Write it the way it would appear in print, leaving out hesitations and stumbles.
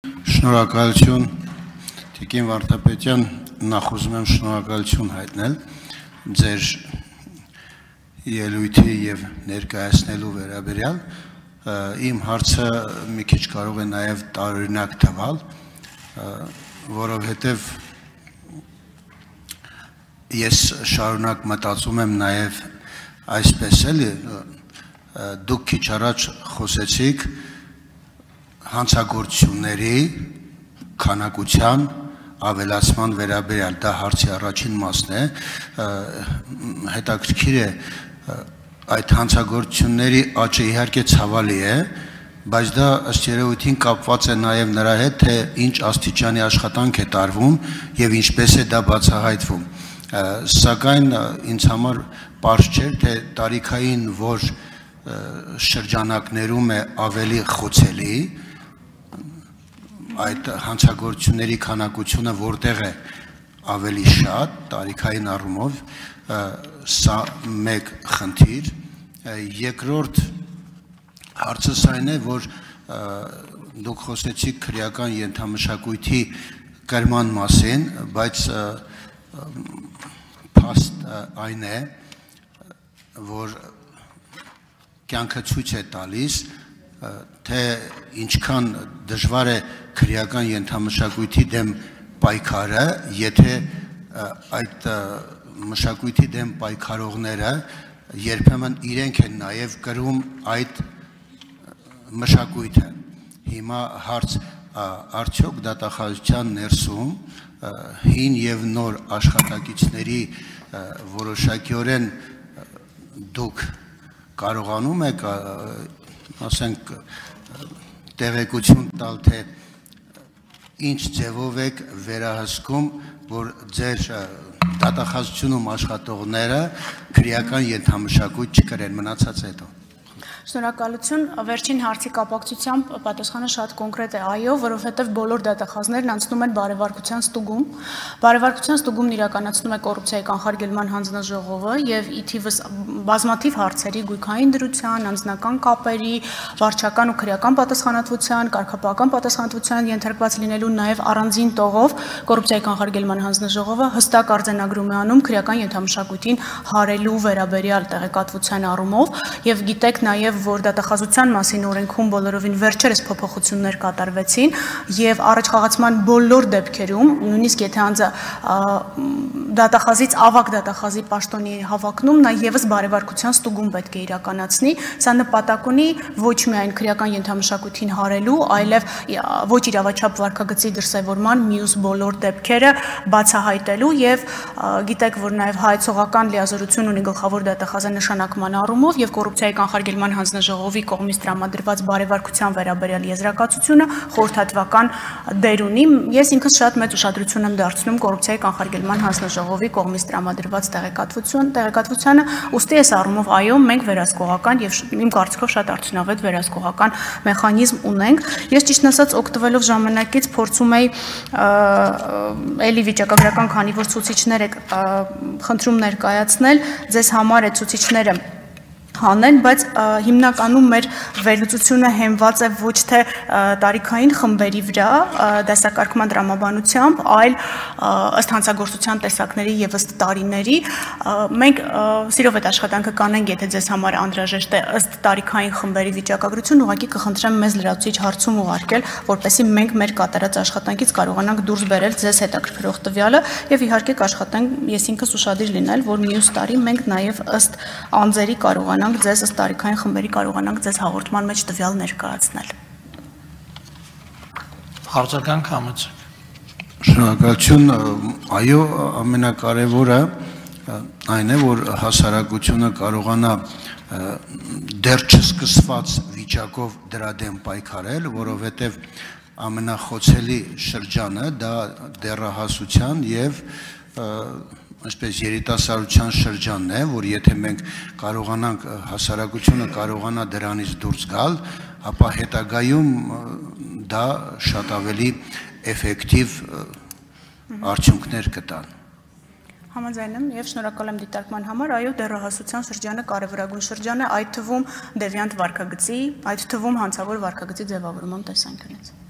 Շնորհակալություն Տիկին Վարդապետյան, նախ ուզում եմ շնորհակալություն հայտնել ձեր ելույթի եւ ներկայացնելու վերաբերյալ իմ հարցը մի քիչ կարող է նաեւ տարօրինակ թվալ, որովհետեւ ես շարունակ մտածում եմ նաեւ այսպես էլի դուք քիչ առաջ խոսեցիք հանցագործությունների քանակության ավելացման վերաբերյալ, դա հարցի առաջին մասն է, հետաքրքիր է այդ հանցագործությունների աճը իհարկե ցավալի է, բայց դա ըստ երևույթին կապված է նաև նրա հետ, թե ինչ աստիճանի աշխատանք է տարվում եւ ինչպես է դա բացահայտվում, սակայն ինձ համար պարզ չէ, թե տարիքային որ շրջանակներում է ավելի խոցելի այդ հանցագործությունների քանակությունը որտեղ է ավելի շատ տարիքային առումով սա մեկ խնդիր երկրորդ հարցս այն է որ դուք խոսեցիք քրեական ենթամշակույթի կրման մասին բայց փաստ այն է որ կյանքը ցույց է տալիս թե ինչքան դժվար է քրեական ենթամշակույթի դեմ պայքարը, եթե այդ մշակույթի դեմ պայքարողները երբեմն իրենք են նաև կրում այդ մշակույթը։ Հիմա հարց արդյոք դատախազության ներսում հին եւ նոր աշխատակիցների որոշակիորեն դուք կարողանում եք ասենք տեղեկություն տալ թե ինչ ձևով եք վերահսկում որ ձեր դատախազությունում աշխատողները քրեական ենթամշակույթ չկրեն մնացած հետո Շնորհակալություն վերջին հարցի կապակցությամբ պատասխանը շատ կոնկրետ է այո որովհետև բոլոր դատախազներն անցնում են բարեվարկության ստուգում բարեվարկության ստուգումն իրականացնում է կոռուպցիայի կանխարգելման հանձնաժողովը եւ ի թիվս բազմաթիվ հարցերի գույքային դրության անձնական կապերի վարչական ու քրեական պատասխանատվության կարգապահական պատասխանատվության ենթարկված լինելու նաեւ առանձին տողով կոռուպցիայի կանխարգելման հանձնաժողովը հստակ արձանագրում է անում քրեական ենթամշակույթին հարելու վերաբերյալ տեղեկատվության առումով եւ գիտեք նաեւ որ դատախազության մասին օրենքում բոլորովին վերջերս փոփոխություններ կատարվեցին եւ առաջխաղացման բոլոր դեպքերում նույնիսկ եթե անձը դատախազից ավագ դատախազի պաշտոնի հավակնում նա եւս բարեվարկության ստուգում պետք է իրականացնի սա նպատակ ունի ոչ միայն քրեական ենթամշակույթին հարելու այլև ոչ իրավաչափ վարքագծի դրսևորման մյուս բոլոր դեպքերը բացահայտելու եւ գիտեք որ նաեւ հայցողական լիազորություն ունի գլխավոր դատախազը նշանակման առումով եւ կոռուպցիայի կանխարգելման հանձնաժողովի կողմից տրամադրված բարեվարկության վերաբերյալ եզրակացությունը խորհրդատվական դեր ունի ես ինքս շատ մեծ ուշադրություն եմ դարձնում կոռուպցիայի կանխարգելման հանձնաժողովի կողմից տրամադրված տեղեկատվությանը ուստի այս առումով այո մենք վերահսկողական եւ իմ կարծիքով շատ արդյունավետ վերահսկողական մեխանիզմ ունենք ես ճիշտ ասած օգտվելով ժամանակից փորձում եի էլի վիճակագրական քանի որ ցուցիչներ եք խնդրում ներկայացնել ձեզ համար է ցուցիչները հանեն, բայց հիմնականում մեր վերլուծությունը հենված է ոչ թե տարիքային խմբերի վրա, դասակարգման տրամաբանությամբ, այլ ըստ հանցագործության տեսակների եւ ըստ տարիների, մենք սիրով այդ աշխատանքը կանենք, եթե ձեզ համար անհրաժեշտ է ըստ տարիքային խմբերի վիճակագրություն, ուղղակի կխնդրեմ մեզ լրացուցիչ հարցում ուղարկել, որպեսզի մենք մեր կատարած աշխատանքից կարողանանք դուրս բերել ձեզ հետաքրքրող տվյալը եւ իհարկե կաշխատենք ես ինքս ուշադիր լինել, որ մյուս տարի մենք նաեւ ըստ անձերի կարողանանք ձեզ ըստ տարիքային խմբերի կարողանանք ձեզ հաղորդման մեջ տվյալ ներկայացնել։ Հարցական կամեցեք։ Շնորհակալություն, այո, ամենակարևորը այն է, որ հասարակությունը կարողանա դեռ չսկսված վիճակով դրա դեմ պայքարել, որովհետև ամենախոցելի շրջանը դա դեռահասության եւ այսպես երիտասարդության շրջանն է, որ եթե մենք կարողանանք հասարակությունը կարողանա դրանից դուրս գալ, ապա հետագայում դա շատ ավելի էֆեկտիվ արդյունքներ կտան։ Համաձայն եմ եւ շնորհակալ եմ դիտարկման համար, այո, դեռահասության շրջանը կարևորագույն շրջան է, այդ թվում դեվիանտ վարքագծի, այդ թվում հանցավոր վարքագծի ձևավորման տեսանկյունից։